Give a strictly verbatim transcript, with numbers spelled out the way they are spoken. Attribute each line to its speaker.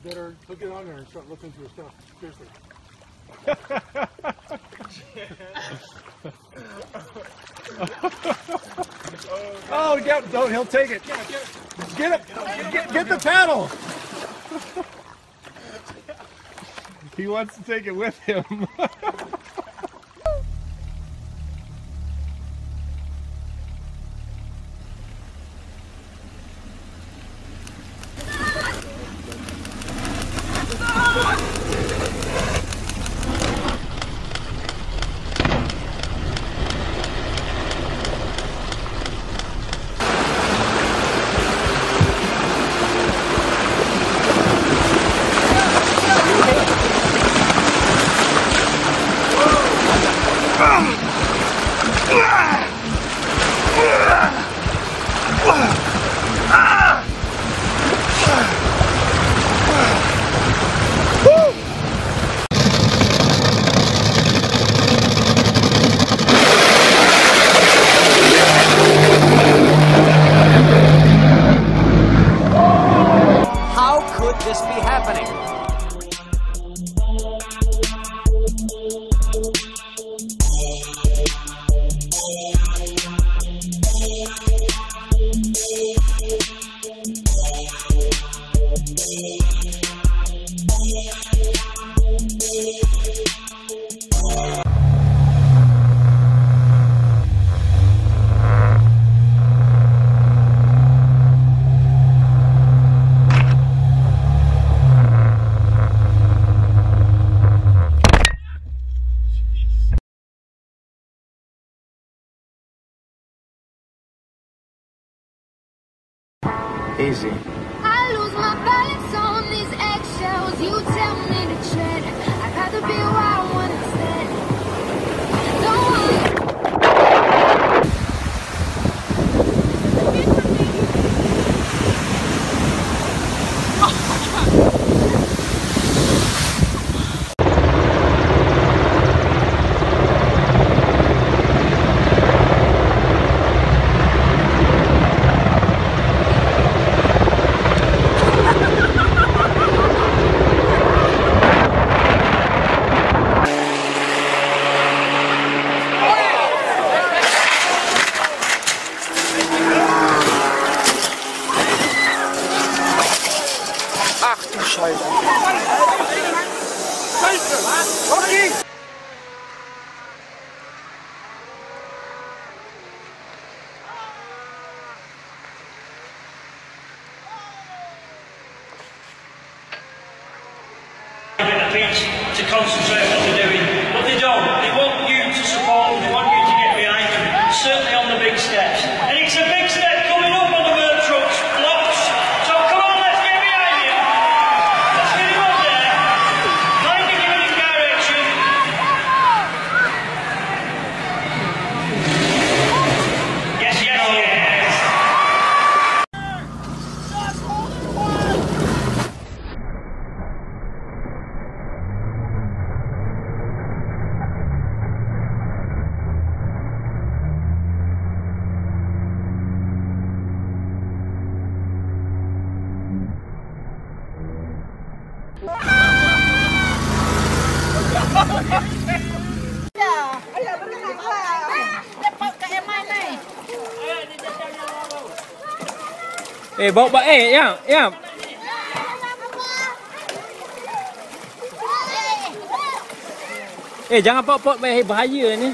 Speaker 1: better he'll get on there and start looking through his stuff. Seriously.
Speaker 2: Oh, get, don't, he'll take it.
Speaker 1: Yeah, get it.
Speaker 2: Get it. Get, get, get the paddle. He wants to take it with him.
Speaker 3: This be happening?
Speaker 2: Easy.
Speaker 4: I lose my balance on these eggshells. You tell me to tread. I'd rather be a wild one instead. Don't
Speaker 2: Scheiße. Okay.
Speaker 5: Get the beach to concentrate on what they're doing, but they don't. They want you to support them, they want you to get behind them, certainly on the big steps. And it's a big step coming up on the work trucks, blocks. So come on, let's get behind him. Let's get him up there. Mind you giving him direction. Yes, yes, yes.
Speaker 6: Eh, bawa bawa eh, ya, ya. Eh, jangan pot-pot bahaya ni.